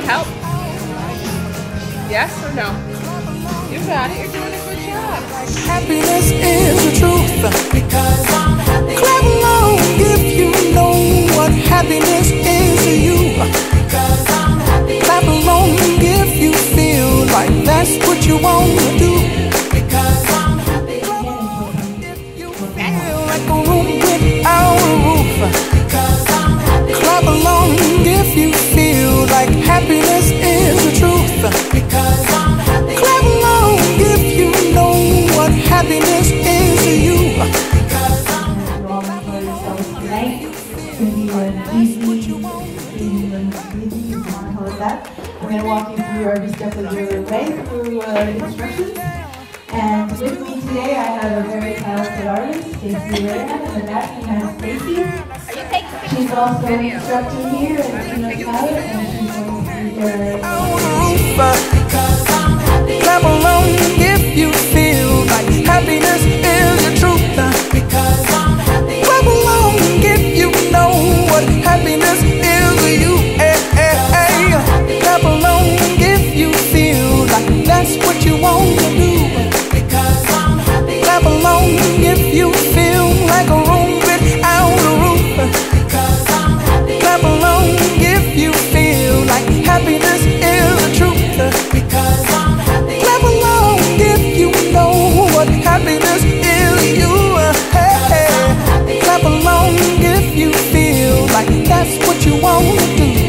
help? Yes or no? You got it. You're doing a good job. Happiness is the truth. Because I'm happy. Clap along if you know what happiness is to you. Because I'm happy. Clap along if you feel like that's what you want to do. Because I'm happy. Clap along if you feel like a room without a roof. Because I'm happy. Clap along if you feel like happiness is the truth. Because I'm happy. Clap along if you know what happiness is to you. Because I'm happy. Tonight, it's going to be an easy that. I'm going to walk you through every step of your way through instructions. And with me today, I have a very talented artist, Stacey Rayhan. In the back, we have Stacey. She's also an instructor here at Keynote Pilot, and she's going through her. Because I'm happy. Clap along if you feel like happiness is the truth. Because I'm happy. Clap along if you know what happiness is to you. Clap along if you feel like that's what you want to do. Because I'm happy. Clap along if you feel like a room without a roof. Because I'm happy. Clap along if you feel like happiness is the truth. Because I'm happy. Clap along if you know what happiness is to you. Clap along if you feel like that's what you want to do.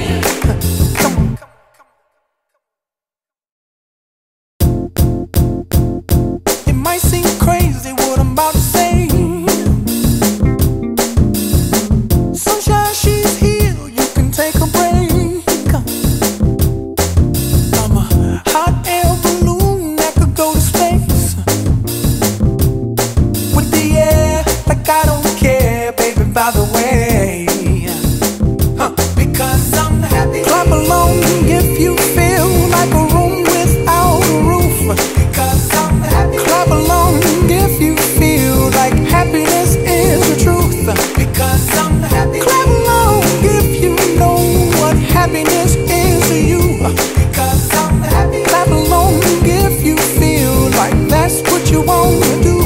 By the way, because I'm happy. Clap along if you feel like a room without a roof. Because I'm happy. Clap along if you feel like happiness is the truth. Because I'm happy. Clap along if you know what happiness is to you. Because I'm happy. Clap along if you feel like that's what you want to do.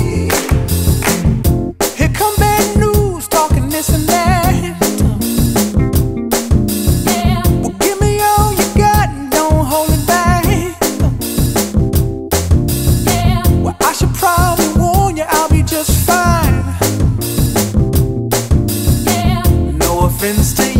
Here come bad news, talking this and that. Yeah. Well, give me all you got and don't hold it back. Yeah. Well, I should probably warn you, I'll be just fine. Yeah. No offense to